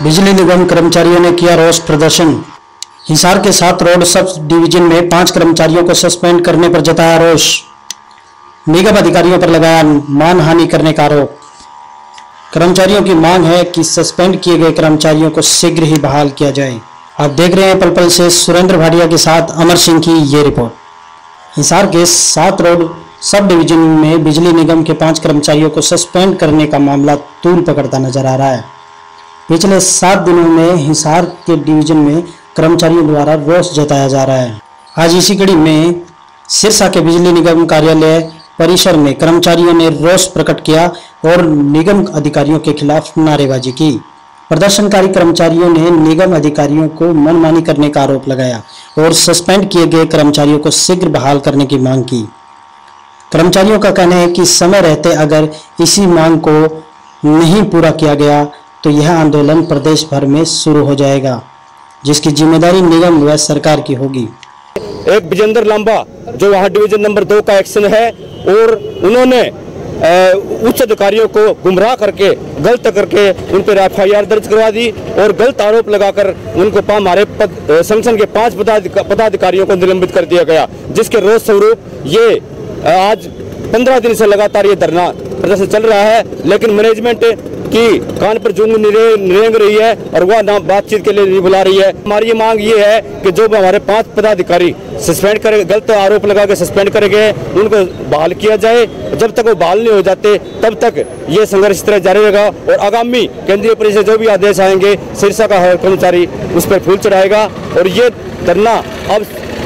बिजली निगम कर्मचारियों ने किया रोष प्रदर्शन। हिसार के 7 रोड सब डिवीजन में 5 कर्मचारियों को सस्पेंड करने पर जताया रोष। निगम अधिकारियों पर लगाया मानहानि करने का आरोप। कर्मचारियों की मांग है कि सस्पेंड किए गए कर्मचारियों को शीघ्र ही बहाल किया जाए। आप देख रहे हैं पल पल से सुरेंद्र भाटिया के साथ अमर सिंह की ये रिपोर्ट। हिसार के 7 रोड सब डिवीजन में बिजली निगम के 5 कर्मचारियों को सस्पेंड करने का मामला तूल पकड़ता नजर आ रहा है। पिछले 7 दिनों में हिसार के डिवीजन में कर्मचारियों द्वारा रोष जताया जा रहा है। आज इसी कड़ी में सिरसा के बिजली निगम कार्यालय परिसर में कर्मचारियों ने रोष प्रकट किया और निगम अधिकारियों के खिलाफ नारेबाजी की। प्रदर्शनकारी कर्मचारियों ने निगम अधिकारियों को मनमानी करने का आरोप लगाया और सस्पेंड किए गए कर्मचारियों को शीघ्र बहाल करने की मांग की। कर्मचारियों का कहना है कि समय रहते अगर इसी मांग को नहीं पूरा किया गया तो यह आंदोलन प्रदेश भर में शुरू हो जाएगा, जिसकी जिम्मेदारी निगम व सरकार की होगी। एक विजेंद्र लांबा जो वहाँ डिवीजन नंबर 2 का एक्शन है और उन्होंने उच्च अधिकारियों को गुमराह करके गलत करके उन पर FIR दर्ज करवा दी और गलत आरोप लगाकर उनको हमारे संगठन के 5 पदाधिकारियों को निलंबित कर दिया गया, जिसके रोष स्वरूप ये आज 15 दिन से लगातार ये धरना प्रदर्शन चल रहा है। लेकिन मैनेजमेंट की कान पर जूं रेंग रही है और वह ना बातचीत के लिए नहीं बुला रही है। हमारी ये मांग ये है कि जो हमारे 5 पदाधिकारी सस्पेंड करे, गलत आरोप लगा के सस्पेंड करे गए, उनको बहाल किया जाए। जब तक वो बहाल नहीं हो जाते तब तक ये संघर्ष इस तरह जारी रहेगा और आगामी केंद्रीय परिषद जो भी आदेश आएंगे सिरसा का कर्मचारी उस पर फूल चढ़ाएगा। और ये धरना अब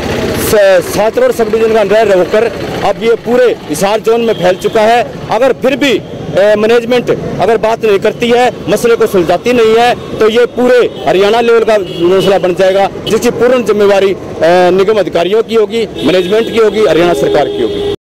7 रोड सब डिवीजन का अंदर होकर अब ये पूरे हिसार जोन में फैल चुका है। अगर फिर भी मैनेजमेंट अगर बात नहीं करती है, मसले को सुलझाती नहीं है, तो ये पूरे हरियाणा लेवल का मसला बन जाएगा, जिसकी पूर्ण जिम्मेवारी निगम अधिकारियों की होगी, मैनेजमेंट की होगी, हरियाणा सरकार की होगी।